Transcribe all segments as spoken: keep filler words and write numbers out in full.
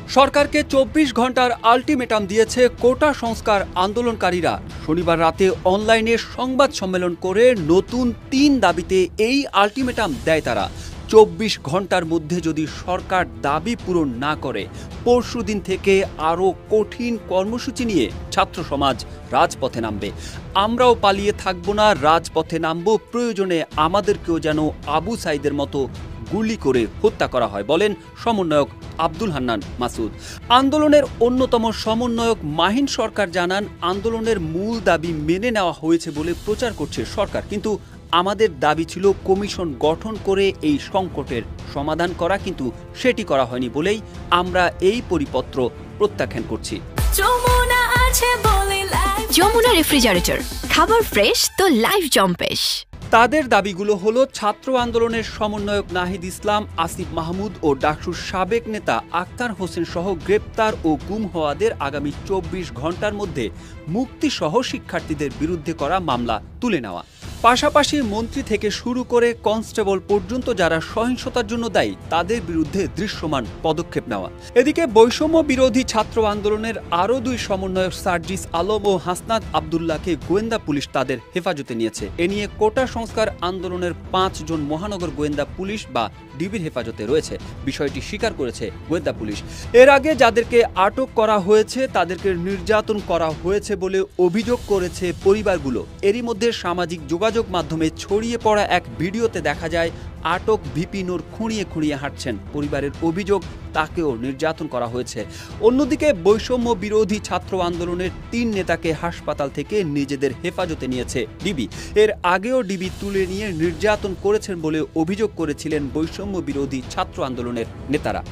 সরকারকে চব্বিশ ঘন্টার আলটিমেটাম দিয়েছে কোটা সংস্কার আন্দোলনকারীরা। শনিবার রাতে অনলাইনে সংবাদ সম্মেলন করে নতুন তিন দাবিতে এই আলটিমেটাম দেয় তারা। চব্বিশ ঘন্টার মধ্যে যদি সরকার দাবি পূরণ না করে পরশুদিন থেকে আরও কঠিন কর্মসূচি নিয়ে ছাত্র সমাজ রাজপথে নামবে। আমরাও পালিয়ে থাকব না, রাজপথে নামব, প্রয়োজনে আমাদেরকেও যেন আবু সাইদের মতো গুলি করে হত্যা করা হয়, বলেন সমন্বয়ক আব্দুল হান্নান মাসুদ। আন্দোলনের অন্যতম সমন্বয়ক মাহিন সরকার জানান, আন্দোলনের মূল দাবি মেনে নেওয়া হয়েছে বলে প্রচার করছে সরকার, কিন্তু আমাদের দাবি ছিল কমিশন গঠন করে এই সংকটের সমাধান করা, কিন্তু সেটি করা হয়নি বলেই আমরা এই পরিপত্র প্রত্যাখ্যান করছি। যমুনা রেফ্রিজারেটর, খাবার ফ্রেশ তো লাইফ জম্পেশ। তাদের দাবিগুলো হলো ছাত্র আন্দোলনের সমন্বয়ক নাহিদ ইসলাম, আসিফ মাহমুদ ও ডাকসুর সাবেক নেতা আক্তার হোসেন সহ গ্রেপ্তার ও গুম হওয়াদের আগামী চব্বিশ ঘন্টার মধ্যে মুক্তিসহ শিক্ষার্থীদের বিরুদ্ধে করা মামলা তুলে নেওয়া, পাশাপাশি মন্ত্রী থেকে শুরু করে কনস্টেবল পর্যন্ত যারা সহিংসতার জন্য দায়ী তাদের বিরুদ্ধে দৃশ্যমান পদক্ষেপ নেওয়া। এদিকে বৈষম্য বিরোধী ছাত্র আন্দোলনের আরও দুই সমন্বয়ক সার্জিস আলম ও হাসনাত আবদুল্লাহকে গোয়েন্দা পুলিশ তাদের হেফাজতে নিয়েছে। এ নিয়ে কোটা সংস্কার আন্দোলনের পাঁচ জন মহানগর গোয়েন্দা পুলিশ বা ডিবির হেফাজতে রয়েছে, বিষয়টি স্বীকার করেছে গোয়েন্দা পুলিশ। এর আগে যাদেরকে আটক করা হয়েছে তাদেরকে নির্যাতন করা হয়েছে বলে অভিযোগ করেছে পরিবারগুলো। এরই মধ্যে সামাজিক যোগাযোগ যোগাযোগ মাধ্যমে ছড়িয়ে পড়া এক ভিডিওতে দেখা যায় আটক ভিপি নূর খুঁড়িয়ে খুঁড়িয়ে হাঁটছেন। পরিবারের অভিযোগ তাকেও নির্যাতন করা হয়েছে। অন্যদিকে বৈষম্য বিরোধী ছাত্র আন্দোলনের তিন নেতাকে হাসপাতাল থেকে নিজেদের হেফাজতে নিয়েছে ডিবি। এর আগেও ডিবি তুলে নিয়ে নির্যাতন করেছেন বলে অভিযোগ করেছিলেন বৈষম্য বিরোধী ছাত্র আন্দোলনের নেতারা।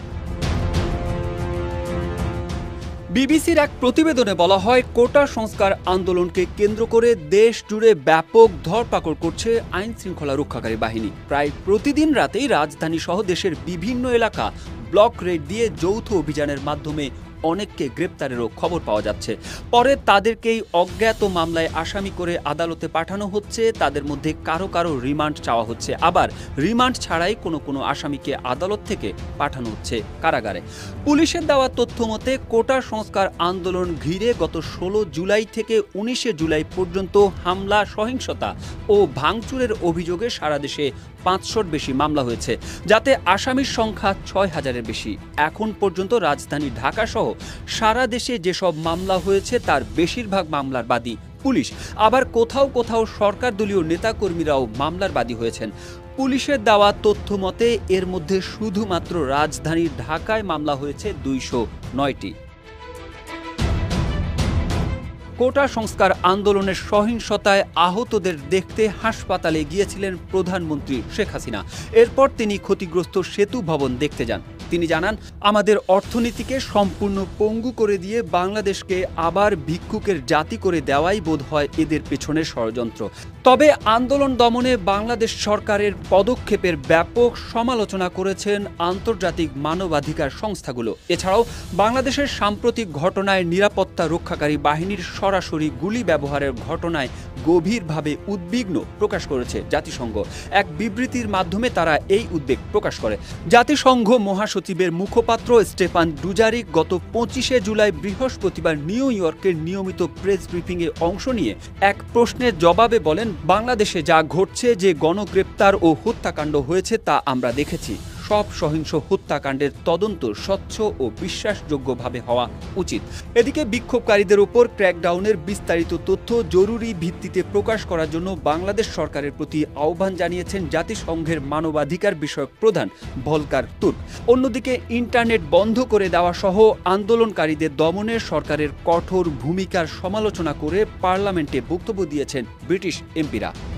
বিবিসির এক প্রতিবেদনে বলা হয়, কোটা সংস্কার আন্দোলনকে কেন্দ্র করে দেশ জুড়ে ব্যাপক ধরপাকড় করছে আইন শৃঙ্খলা রক্ষাকারী বাহিনী। প্রায় প্রতিদিন রাতেই রাজধানী সহ দেশের বিভিন্ন এলাকা ব্লক রেড দিয়ে যৌথ অভিযানের মাধ্যমে অনেককে গ্রেপ্তারেরও খবর পাওয়া যাচ্ছে। পরে তাদেরকেই অজ্ঞাত মামলায় আসামি করে আদালতে পাঠানো হচ্ছে। তাদের মধ্যে কারো কারো রিমান্ড চাওয়া হচ্ছে, আবার রিমান্ড ছাড়াই কোনো কোনো আসামিকে আদালত থেকে পাঠানো হচ্ছে কারাগারে। পুলিশের দেওয়া তথ্য মতে কোটা সংস্কার আন্দোলন ঘিরে গত ষোলো জুলাই থেকে উনিশে জুলাই পর্যন্ত হামলা, সহিংসতা ও ভাঙচুরের অভিযোগে সারা দেশে পাঁচশোর বেশি মামলা হয়েছে, যাতে আসামির সংখ্যা ছয় হাজারের বেশি। এখন পর্যন্ত রাজধানী ঢাকা সহ সারা দেশে যেসব মামলা হয়েছে তার বেশিরভাগ মামলার বাদী পুলিশ, আবার কোথাও কোথাও সরকার দলীয় নেতাকর্মীরাও মামলার বাদী হয়েছেন। পুলিশের দেওয়া তথ্য মতে এর মধ্যে শুধুমাত্র রাজধানী ঢাকায় মামলা হয়েছে দুইশো নয়টি। কোটা সংস্কার আন্দোলনের সহিংসতায় আহতদের দেখতে হাসপাতালে গিয়েছিলেন প্রধানমন্ত্রী শেখ হাসিনা। এরপর তিনি ক্ষতিগ্রস্ত সেতু ভবন দেখতে যান। তিনি জানান, আমাদের অর্থনীতিকে সম্পূর্ণ পঙ্গু করে দিয়ে বাংলাদেশকে আবার ভিক্ষুকের জাতি করে দেওয়াই বোধ হয় এদের পেছনের ষড়যন্ত্র। তবে আন্দোলন দমনে বাংলাদেশ সরকারের পদক্ষেপের ব্যাপক সমালোচনা করেছেন আন্তর্জাতিক মানবাধিকার সংস্থাগুলো। এছাড়াও বাংলাদেশের সাম্প্রতিক ঘটনায় নিরাপত্তা রক্ষাকারী বাহিনীর সরাসরি গুলি ব্যবহারের ঘটনায় গভীরভাবে উদ্বিগ্ন প্রকাশ করেছে জাতিসংঘ। এক বিবৃতির মাধ্যমে তারা এই উদ্বেগ প্রকাশ করে। জাতিসংঘ মহাসচিবের মুখপাত্র স্টেফান ডুজারিক গত পঁচিশে জুলাই বৃহস্পতিবার নিউ ইয়র্কের নিয়মিত প্রেস ব্রিফিংয়ে অংশ নিয়ে এক প্রশ্নের জবাবে বলেন, বাংলাদেশে যা ঘটছে, যে গণগ্রেপ্তার ও হত্যাকাণ্ড হয়েছে তা আমরা দেখেছি। সব সহিংস হত্যাকাণ্ডের তদন্ত স্বচ্ছ ও বিশ্বাসযোগ্যভাবে হওয়া উচিত। এদিকে বিক্ষোভকারীদের উপর ক্র্যাকডাউনের বিস্তারিত তথ্য জরুরি ভিত্তিতে প্রকাশ করার জন্য বাংলাদেশ সরকারের প্রতি আহ্বান জানিয়েছেন জাতিসংঘের মানবাধিকার বিষয়ক প্রধান ভলকার তুর্ক। অন্যদিকে ইন্টারনেট বন্ধ করে দেওয়া সহ আন্দোলনকারীদের দমনে সরকারের কঠোর ভূমিকার সমালোচনা করে পার্লামেন্টে বক্তব্য দিয়েছেন ব্রিটিশ এমপিরা।